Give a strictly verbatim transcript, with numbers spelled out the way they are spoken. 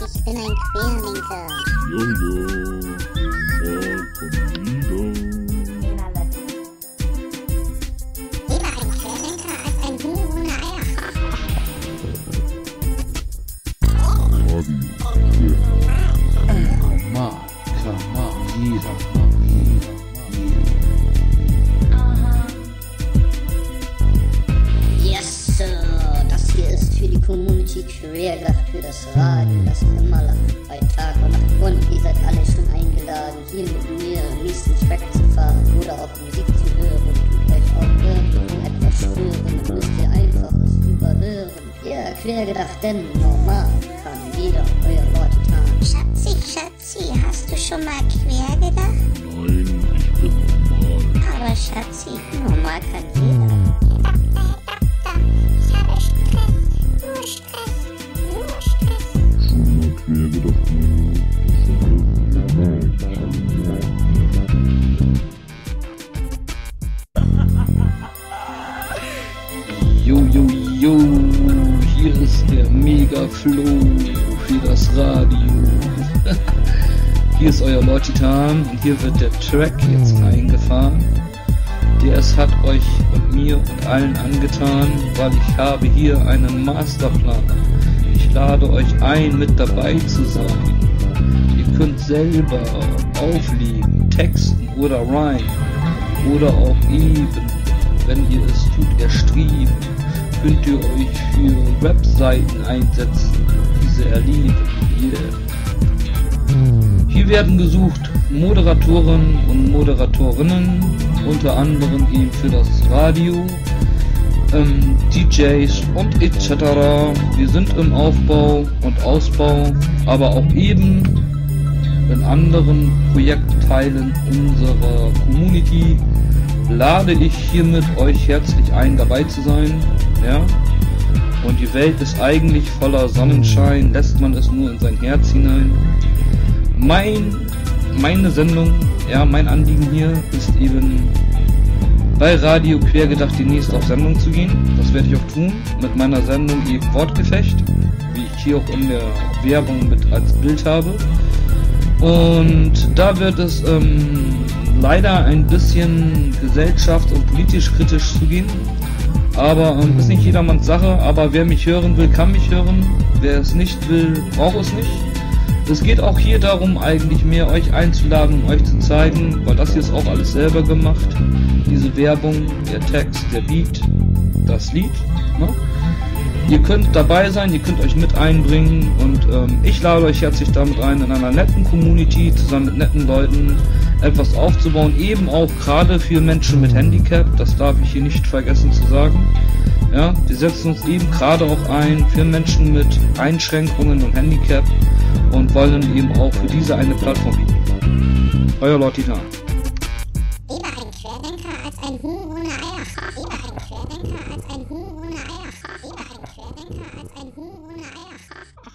Ich bin ein Querdenker. Jojo, mal von wieder. Lieber ein Querdenker als ein Huhn ohne Eier. Normal, klar, jeder, jeder, jeder. Yes, Sir. Das hier ist für die Community quer gedacht, für das Radio, das immer lacht bei Tag und Nacht. Und ihr seid alle schon eingeladen, hier mit mir am nächsten Track zu fahren oder auch Musik zu hören. Tut euch auch irgendwo etwas schwören, dann müsst ihr einfach es überhören. Ja, quer gedacht, denn normal kann jeder euer Wort getan. Schatzi, Schatzi, hast du schon mal quer gedacht? Nein, ich bin normal. Aber Schatzi, Normal kann jeder. ich habe Stress. Nur Stress. Nur Stress. Schon mal quer gedacht, Manu. Das ist normal. Jo, jo, jo, hier ist der Mega Flow für das Radio. Hier ist euer Lortitan und hier wird der Track jetzt eingefahren. Der es hat euch und mir und allen angetan, weil ich habe hier einen Masterplan. Ich lade euch ein, mit dabei zu sein. Ihr könnt selber auflegen, texten oder rhymen oder auch eben, wenn ihr es tut, erstreben, könnt ihr euch für Webseiten einsetzen, diese erleben. Yeah. Hier werden gesucht Moderatoren und Moderatorinnen, unter anderem eben für das Radio, ähm, D Js und et cetera. Wir sind im Aufbau und Ausbau, aber auch eben in anderen Projektteilen unserer Community lade ich hiermit euch herzlich ein, dabei zu sein. Ja? Und die Welt ist eigentlich voller Sonnenschein, lässt man es nur in sein Herz hinein. Mein, meine Sendung, ja, mein Anliegen hier ist eben bei Radio Quergedacht demnächst auf Sendung zu gehen. Das werde ich auch tun, mit meiner Sendung eben Wortgefecht, wie ich hier auch in der Werbung mit als Bild habe. Und da wird es ähm, leider ein bisschen gesellschafts- und politisch kritisch zugehen. Aber ähm, ist nicht jedermanns Sache, aber wer mich hören will, kann mich hören. Wer es nicht will, braucht es nicht. Es geht auch hier darum, eigentlich mehr euch einzuladen, euch zu zeigen, weil das hier ist auch alles selber gemacht. Diese Werbung, der Text, der Beat, das Lied. Ne? Ihr könnt dabei sein, ihr könnt euch mit einbringen und ähm, ich lade euch herzlich damit ein, in einer netten Community zusammen mit netten Leuten etwas aufzubauen, eben auch gerade für Menschen mit Handicap, das darf ich hier nicht vergessen zu sagen. Ja, wir setzen uns eben gerade auch ein für Menschen mit Einschränkungen und Handicap und wollen eben auch für diese eine Plattform bieten. Euer Lortitan. Lieber ein Querdenker als ein Huhn ohne Eier. Lieber ein Querdenker als ein Huhn ohne Eier. Lieber ein Querdenker als ein Huhn ohne Eier.